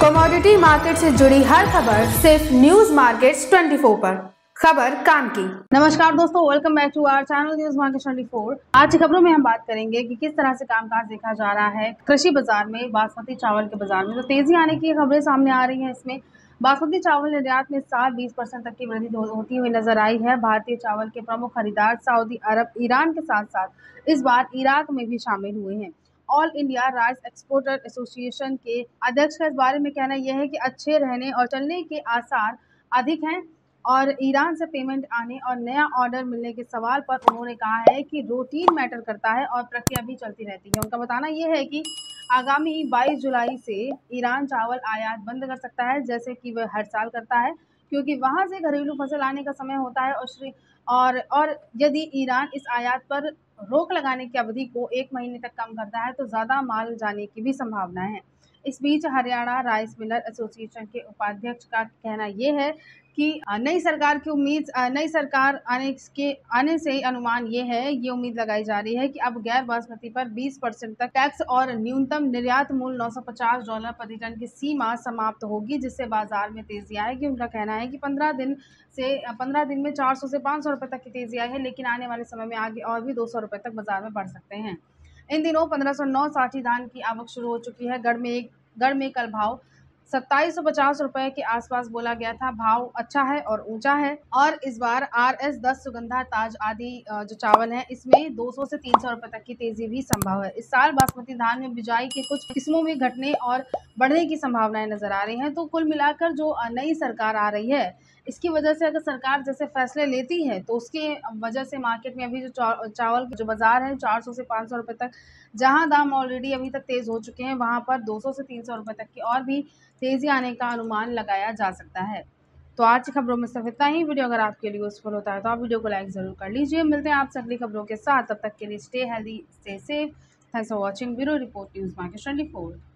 Commodity market से जुड़ी हर खबर सिर्फ न्यूज मार्केट्स 24 पर। खबर काम की। नमस्कार दोस्तों, welcome back to our channel news market 24। आज की खबरों में हम बात करेंगे कि किस तरह से कामकाज देखा जा रहा है कृषि बाजार में, बासमती चावल के बाजार में। तो तेजी आने की खबरें सामने आ रही हैं। इसमें बासमती चावल निर्यात में इस साल 20% तक की वृद्धि होती हुई नजर आई है। भारतीय चावल के प्रमुख खरीदार सऊदी अरब, ईरान के साथ साथ इस बार इराक में भी शामिल हुए हैं। All India rice exporter association के अध्यक्ष का इस बारे में कहना यह है कि अच्छे रहने और चलने के आसार अधिक हैं और ईरान से पेमेंट आने और नया ऑर्डर मिलने के सवाल पर उन्होंने कहा है कि रूटीन मैटर करता है और प्रक्रिया भी चलती रहती है। उनका बताना यह है कि आगामी 22 जुलाई से ईरान चावल आयात बंद कर सकता है, जैसे कि वह हर साल करता है, क्योंकि वहां से घरेलू फसल आने का समय होता है। और यदि ईरान इस आयात पर रोक लगाने की अवधि को 1 महीने तक कम करता है तो ज़्यादा माल जाने की भी संभावना है। इस बीच हरियाणा राइस मिलर एसोसिएशन के उपाध्यक्ष का कहना यह है कि नई सरकार की नई सरकार आने से अनुमान ये उम्मीद लगाई जा रही है कि अब गैर बासमती पर 20% तक टैक्स और न्यूनतम निर्यात मूल्य $950 प्रति टन की सीमा समाप्त होगी, जिससे बाजार में तेजी आएगी। उनका कहना है कि 15 दिन में 400 से 500 रुपए तक की तेजी आई है, लेकिन आने वाले समय में आगे और भी 200 रुपए तक बाजार में बढ़ सकते हैं। इन दिनों 1509 साठी धान की आवक शुरू हो चुकी है। गढ़ में कल भाव 2750 रुपए के आसपास बोला गया था। भाव अच्छा है और ऊंचा है। और इस बार RS10 सुगंधा ताज आदि जो चावल है, इसमें 200 से 300 रुपए तक की तेजी भी संभव है। इस साल बासमती धान में बिजाई के कुछ किस्मों में घटने और बढ़ने की संभावनाएं नजर आ रही हैं। तो कुल मिलाकर जो नई सरकार आ रही है, इसकी वजह से अगर सरकार जैसे फैसले लेती है तो उसके वजह से मार्केट में अभी जो चावल जो बाजार है 400 से 500 रुपए तक, जहां दाम ऑलरेडी अभी तक तेज हो चुके हैं, वहां पर 200 से 300 रुपए तक की और भी तेजी आने का अनुमान लगाया जा सकता है। तो आज की खबरों में सिर्फ इतना ही। वीडियो अगर आपके लिए यूजफुल होता है तो आप वीडियो को लाइक जरूर कर लीजिए। मिलते हैं आपसे अगली खबरों के साथ, तब तक के लिए stay healthy, stay safe. Thanks for watching. Bureau report news market 24।